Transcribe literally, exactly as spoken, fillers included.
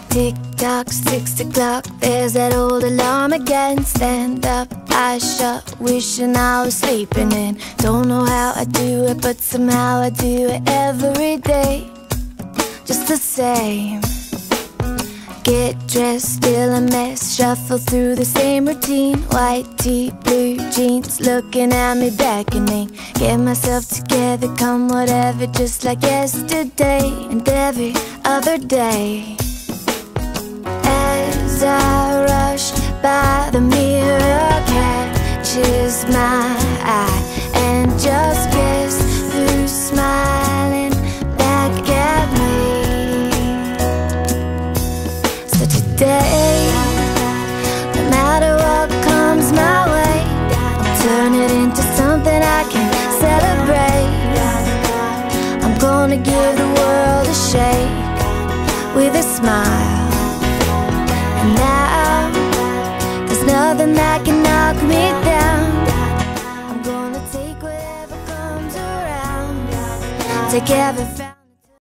Tick tock, six o'clock, there's that old alarm again. Stand up, eyes shut, wishing I was sleeping in. Don't know how I do it, but somehow I do it every day, just the same. Get dressed, still a mess, shuffle through the same routine. White tee, blue jeans, looking at me beckoning. Get myself together, come whatever, just like yesterday and every other day. As I rush by, the mirror catches my eye, and just guess who's smiling back at me. So today, no matter what comes my way, I'll turn it into something I can celebrate. I'm gonna give the world a shake with a smile. And now, there's nothing that can knock me down. I'm gonna take whatever comes around, take everything.